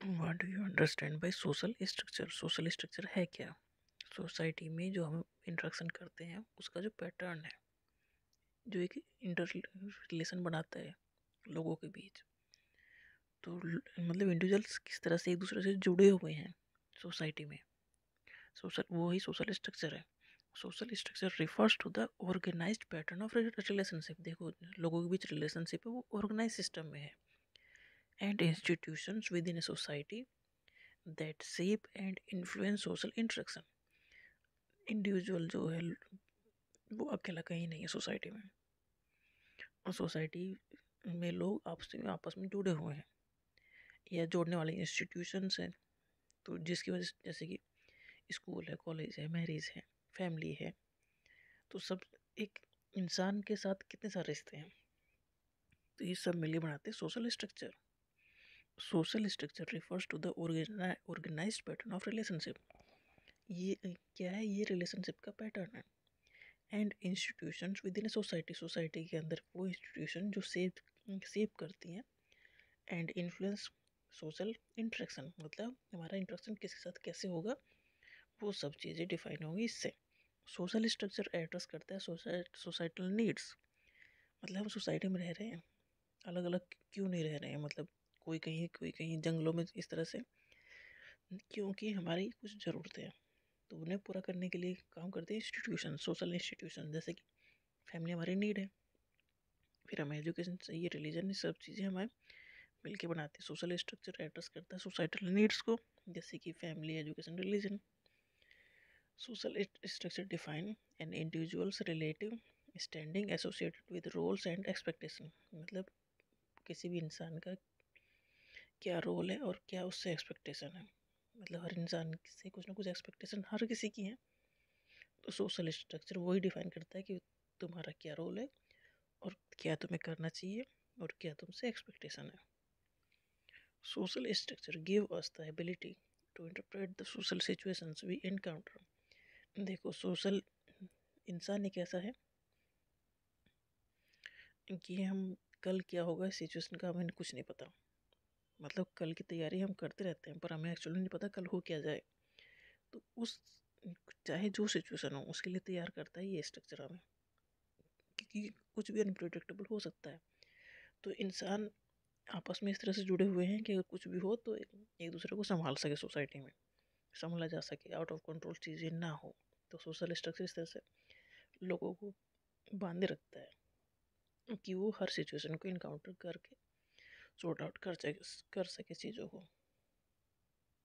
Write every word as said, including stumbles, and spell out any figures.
What do you understand by social structure? Social structure है क्या? Society में जो हम इंटरेक्शन करते हैं उसका जो पैटर्न है, जो एक इंटर रिलेशन बनाता है लोगों के बीच। तो ल- मतलब इंडिविजुअल्स किस तरह से एक दूसरे से जुड़े हुए हैं सोसाइटी में, सोशल वो ही सोशल स्ट्रक्चर है। Social structure refers to the organized pattern of relationship. देखो, लोगों के बीच रिलेशनशिप है वो ऑर्गेनाइज सिस्टम में है, and institutions within a society that shape and influence social interaction. Individual जो है वो अकेला कहीं नहीं है सोसाइटी में, और सोसाइटी में लोग आपस में आपस में जुड़े हुए हैं या जोड़ने वाले इंस्टीट्यूशंस हैं। तो जिसकी वजह से जैसे कि स्कूल है, कॉलेज है, मैरिज है, फैमिली है, तो सब एक इंसान के साथ कितने सारे रिश्ते हैं, तो ये सब मिलके बनाते हैं social structure. Social structure refers to the organized pattern of relationship. ये क्या है? ये रिलेशनशिप का पैटर्न है। And institutions within a society, society के अंदर वो इंस्टीट्यूशन जो सेप सेप करती हैं एंड इन्फ्लुएंस सोशल इंटरेक्शन, मतलब हमारा इंटरेक्शन किसके साथ कैसे होगा, वो सब चीज़ें डिफाइन होंगी इससे। सोशल स्ट्रक्चर एड्रेस करता है सोसाइटल नीड्स, मतलब हम सोसाइटी में रह रहे हैं, अलग अलग क्यों नहीं रह रहे हैं, मतलब कोई कहीं कोई कहीं जंगलों में इस तरह से, क्योंकि हमारी कुछ ज़रूरतें हैं तो उन्हें पूरा करने के लिए काम करते हैं इंस्टीट्यूशन, सोशल इंस्टीट्यूशन। जैसे कि फैमिली हमारी नीड है, फिर हमें एजुकेशन चाहिए, रिलीजन, ये सब चीज़ें हमें मिलके बनाते हैं। सोशल स्ट्रक्चर एड्रेस करता है सोसाइटल नीड्स को, जैसे कि family, education, religion. Social structure define an individual's relative standing associated with roles and expectation, मतलब किसी भी इंसान का क्या रोल है और क्या उससे एक्सपेक्टेशन है, मतलब हर इंसान से कुछ ना कुछ एक्सपेक्टेशन हर किसी की है। तो सोशल स्ट्रक्चर वही डिफाइन करता है कि तुम्हारा क्या रोल है और क्या तुम्हें करना चाहिए और क्या तुमसे एक्सपेक्टेशन है। Social structure give us the ability to interpret the social situations we encounter. देखो, सोशल इंसान एक ऐसा है कि हम कल क्या होगा इस सिचुएशन का हमें कुछ नहीं पता, मतलब कल की तैयारी हम करते रहते हैं पर हमें एक्चुअली नहीं पता कल हो क्या जाए। तो उस चाहे जो सिचुएशन हो उसके लिए तैयार करता है ये स्ट्रक्चर हमें, क्योंकि कुछ भी अनप्रिडिक्टेबल हो सकता है। तो इंसान आपस में इस तरह से जुड़े हुए हैं कि अगर कुछ भी हो तो एक दूसरे को संभाल सके, सोसाइटी में संभाला जा सके, आउट ऑफ कंट्रोल चीज़ें ना हो। तो सोशल स्ट्रक्चर इस तरह से लोगों को बांधे रखता है कि वो हर सिचुएशन को इनकाउंटर करके सॉर्ट आउट कर सके कर सके चीज़ों को।